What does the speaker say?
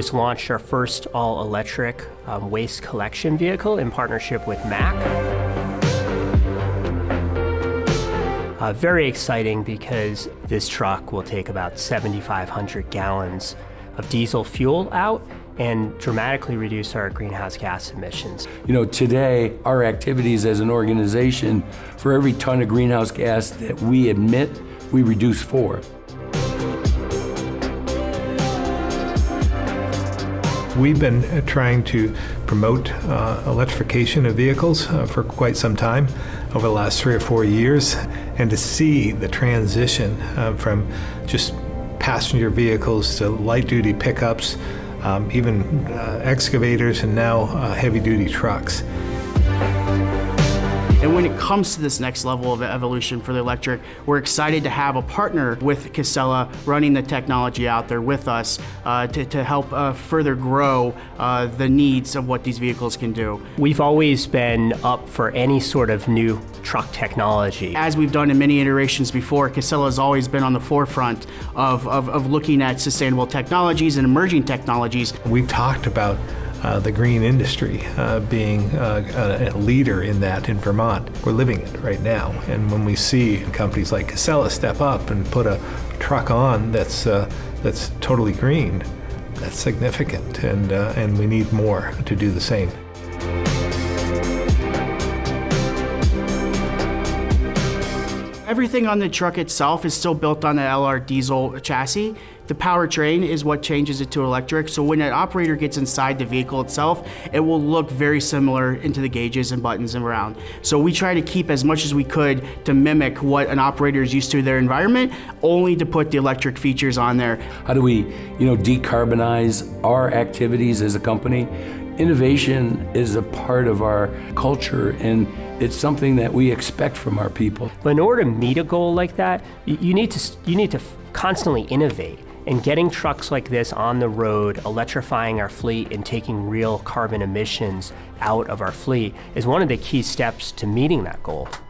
just launched our first all-electric waste collection vehicle in partnership with Mack. Very exciting because this truck will take about 7,500 gallons of diesel fuel out and dramatically reduce our greenhouse gas emissions. You know, today, our activities as an organization, for every ton of greenhouse gas that we emit, we reduce 4. We've been trying to promote electrification of vehicles for quite some time, over the last 3 or 4 years, and to see the transition from just passenger vehicles to light-duty pickups, even excavators, and now heavy-duty trucks. And when it comes to this next level of evolution for the electric, we're excited to have a partner with Casella running the technology out there with us to help further grow the needs of what these vehicles can do. We've always been up for any sort of new truck technology. As we've done in many iterations before, Casella has always been on the forefront of looking at sustainable technologies and emerging technologies. We've talked about the green industry being a leader in that in Vermont. We're living it right now, and when we see companies like Casella step up and put a truck on that's totally green, that's significant, and we need more to do the same. Everything on the truck itself is still built on the LR diesel chassis. The powertrain is what changes it to electric, so when an operator gets inside the vehicle itself, it will look very similar into the gauges and buttons and around. So we try to keep as much as we could to mimic what an operator is used to their environment, only to put the electric features on there. How do we, decarbonize our activities as a company? Innovation is a part of our culture, and it's something that we expect from our people. But in order to meet a goal like that, you need to constantly innovate. And getting trucks like this on the road, electrifying our fleet and taking real carbon emissions out of our fleet is one of the key steps to meeting that goal.